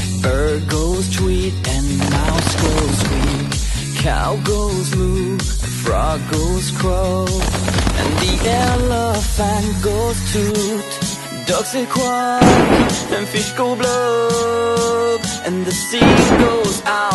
Bird goes tweet and mouse goes squeak. Cow goes moo, the frog goes crow, and the elephant goes toot. Ducks say quack, and fish go blub, and the sea goes out.